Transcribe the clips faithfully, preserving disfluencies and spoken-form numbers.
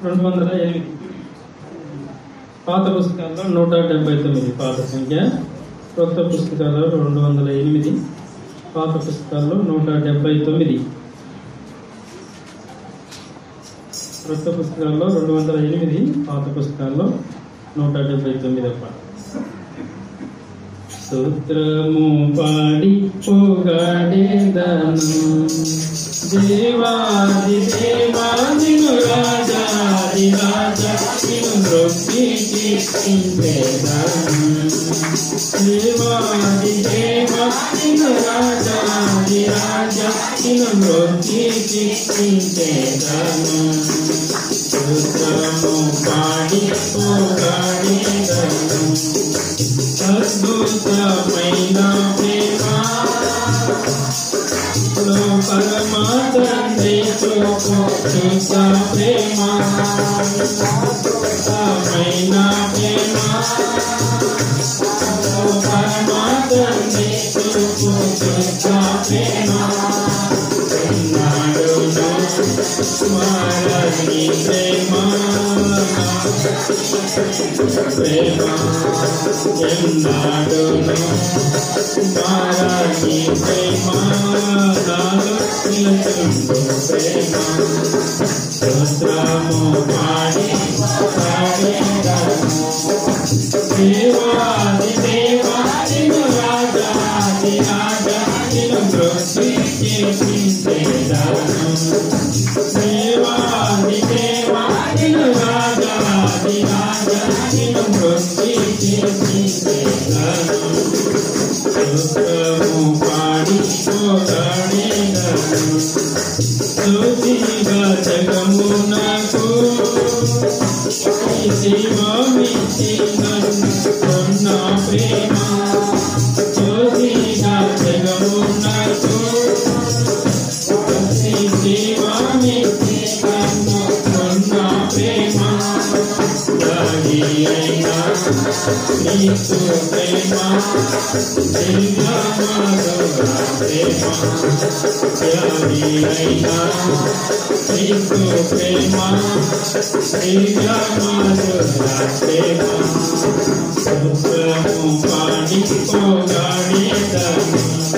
రెండు వందల ఎనిమిది. పాత పుస్తకాల్లో నూట డెబ్బై తొమ్మిది పాత సంఖ్య, కొత్త పుస్తకాల్లో రెండు వందల ఎనిమిది, పాత పుస్తకాల్లో నూట డెబ్బై తొమ్మిది. కొత్త పుస్తకాల్లో రెండు వందల ఎనిమిది, పాత పుస్తకాల్లో నూట డెబ్బై తొమ్మిది అప్ప. స్తోత్రము పాడి పొగడెదను దేవాది దేవాదిను రాజాది రాజా నిన్ను మ్రొక్కి కీర్తించెదను. దేవాది దేవాదిను రాజాది రాజా నిన్ను మ్రొక్కి కీర్తించెదను. స్తోత్రము పాడి పొగడెదను అద్భుతమైన ప్రేమ పరమ తండ్రి చూపు చూస ప్రేమ, అద్భుతమైన ప్రేమ పరమ తండ్రి చూపు చూస ప్రేమ. ఎన్నాడును స్మరణి ప్రేమ ప్రేమ ఎన్నాడును స్మరణి ప్రేమ నాలో నిలుచుండు ప్రేమ. స్తోత్రము పాడి పాడెదను దేవాది దేవాదిను రాజాది రాజా నిన్ను మ్రొక్కి కీర్తించెదను. దేవాది దేవాదిను రాజాది రాజా నిన్ను మ్రొక్కి కీర్తించెదను. స్తోత్రము పాడి పొగడెదను స్తుతిగా జగమునకు జీవమిచ్చి నన్ను కొన్న ప్రేమ. స్తుతిగా జగమునకు జీవమిచ్చి నన్ను కొన్న ప్రేమ. త్యాగి అయినా నీకు ప్రేమ దివ్యమధుర ప్రేమ. త్యాగి అయినా నీకు ప్రేమ దివ్యమధుర ప్రేమ. స్తోత్రము పాడి పొగడెదను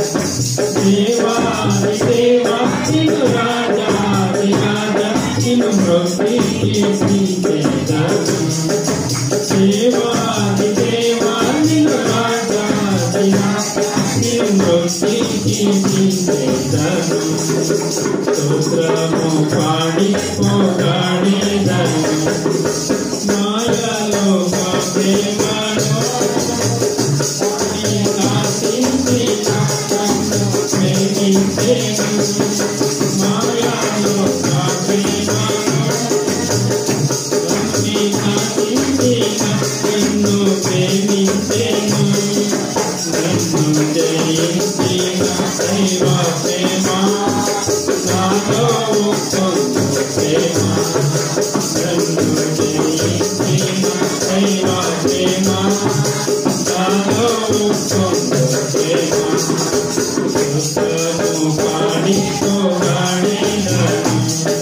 దేవాది దేవాదిను రాజాది రాజా నిన్ను మ్రొక్కి కీర్తించెదను. దేవాది దేవాదిను రాజాది రాజా నిన్ను మ్రొక్కి కీర్తించెదను. స్తోత్రము పాడి పొగడెదను మాయలో మా ప్రేమలో నాశించి నన్ను ప్రేమించెను. మాయలో మా ప్రేమలో నాశించి నిన్ను ప్రేమించెను. నన్ను జయించిన దైవ ప్రేమ నాలో పొందు ప్రేమ. నన్ను జయించిన దైవ ప్రేమ నాలో పొందు ప్రేమ. స్తోత్రము పాడి పొగడెదను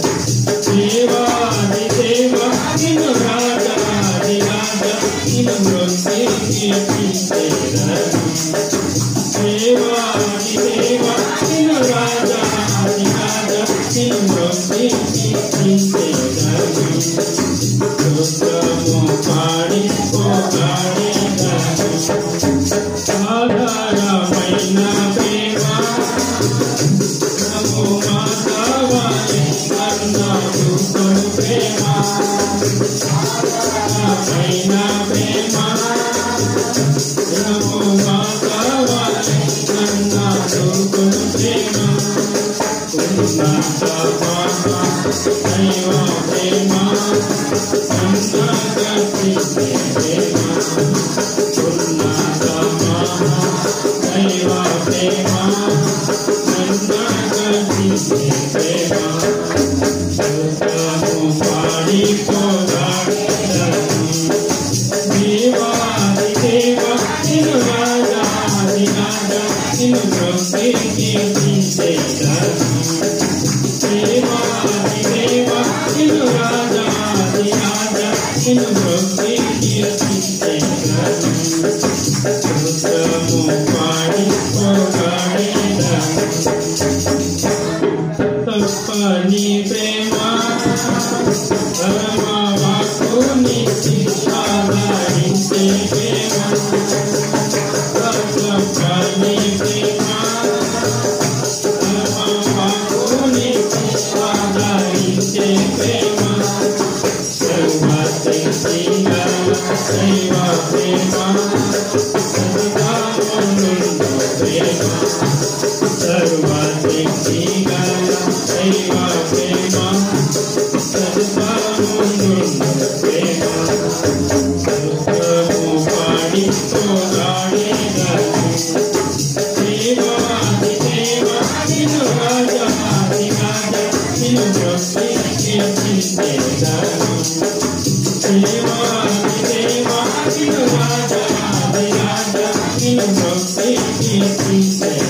దేవాది దేవాదిను రాజాది రాజా నిన్ను మ్రొక్కి కీర్తించెదను. దేవాది దేవాదిను రాజాది రాజా నిన్ను మ్రొక్కి కీర్తించెదను. స్తోత్రము పాడి పొగడెదను ఆధారమైన ప్రేమ నమో మాధవాలే అన్నాడు ప్రేమ. ఆధారమైన ప్రేమ నమో మాధవాలే అన్నాడు ప్రేమ. ఉన్నత దైవ ప్రేమ ఉన్నతీ ప్రేమ. ఉన్నత దైవ ప్రేమ ఉన్నతీ ప్రేమ. స్తోత్రము పాడి పొగడెదను దేవాది దేవాదిను రాజాది రాజా నిన్ను మ్రొక్కి కీర్తించెదను. దేవాది దేవాదిను రాజాది Thank you.